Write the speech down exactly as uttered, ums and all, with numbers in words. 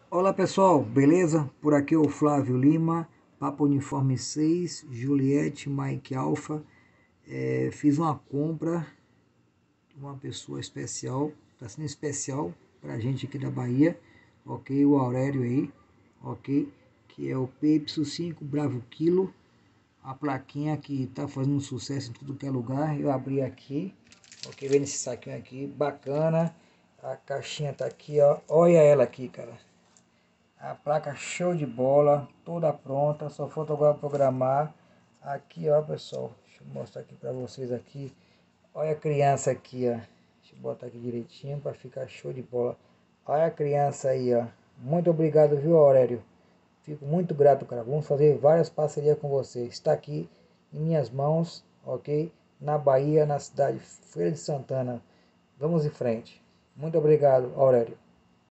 Olá pessoal, beleza? Por aqui é o Flávio Lima, Papa Uniforme seis, Juliette Mike Alpha. É, fiz uma compra de uma pessoa especial, está sendo especial para a gente aqui da Bahia, ok? O Aurélio aí, ok? Que é o P Y cinco Bravo Kilo, a plaquinha que está fazendo sucesso em tudo que é lugar. Eu abri aqui, ok? Vendo esse saquinho aqui, bacana. A caixinha tá aqui, ó. Olha ela aqui, cara. A placa show de bola, toda pronta, só falta agora programar. Aqui, ó, pessoal, deixa eu mostrar aqui para vocês aqui. Olha a criança aqui, ó. Deixa eu botar aqui direitinho para ficar show de bola. Olha a criança aí, ó. Muito obrigado, viu, Aurélio? Fico muito grato, cara. Vamos fazer várias parcerias com você. Está aqui em minhas mãos, ok? Na Bahia, na cidade de Feira de Santana. Vamos em frente. Muito obrigado, Aurélio.